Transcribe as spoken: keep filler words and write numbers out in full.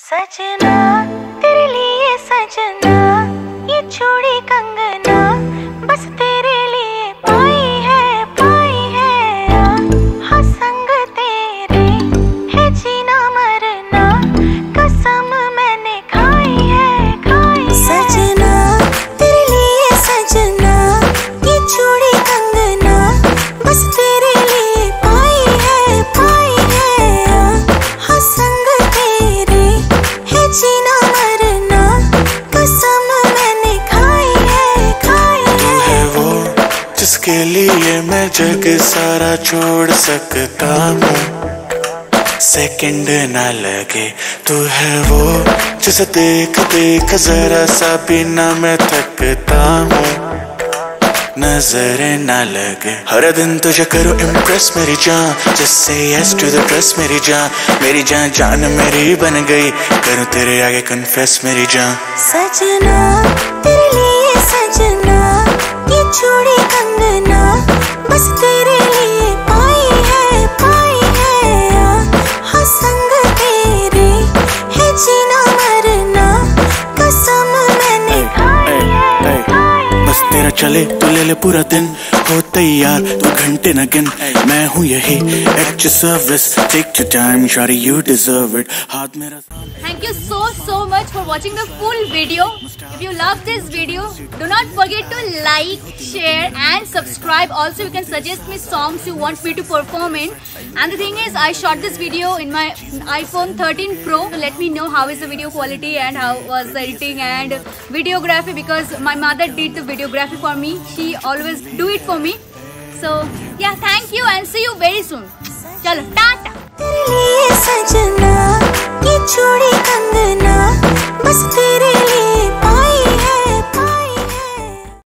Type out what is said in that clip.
सजना तेरे लिए सजना, ये चूड़ी कंगना बस तेरे लिए पाई है, पाई है। हाँ संग तेरे है जीना मरना, कसम मैंने खाई है, खाई है। सजना तेरे लिए सजना, ये चूड़ी कंगना बस तेरे लिए पाई है, पाई है। हाँ संग तेरे है जीना मरना, कसम मैंने खाई है, खाई है। तू है वो जिसके लिए मैं जग सारा छोड़ सकता हूँ, सेकंड ना लगे। तू है वो जिसे देख देख जरा सा भी ना मैं थकता हूँ, नजरें ना लगे। हर दिन तुझे करो इम्प्रेस मेरी जान, just say yes to the dress मेरी जान। मेरी जान जान मेरी बन गई, करूँ तेरे आगे कन्फेस मेरी जान। सजना तेरे लिए सजना, ये चूड़ी कंगना बस तेरे लिए पाई है, पाई है। हाँ संग तेरे है जीना मरना, कसम मैंने खाई है, खाई है। बस तेरा चले तो ले ले पूरा दिन, हो तैयार तू घंटे न गिन। मैं हूँ यही at your service, take your time shawty you deserve it। हाथ मेरा Thank you so so much for watching the full video. If you love this video, do not forget to like, share and subscribe. Also you can suggest me songs you want me to perform in. And the thing is, I shot this video in my iPhone thirteen Pro. Let me know how is the video quality and how was the editing and videography, because my mother did the videography for me. She always do it for me. So yeah, thank you and see you very soon. Chalo, tata. तेरे लिए सजना।